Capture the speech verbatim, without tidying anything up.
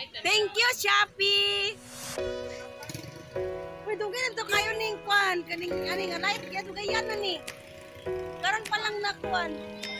Thank you, Shopee. Uy, dugay na to kayo ning kwan. Kaning, kaning, light, kaya dugay yan na ni. Karon pa lang na kwan.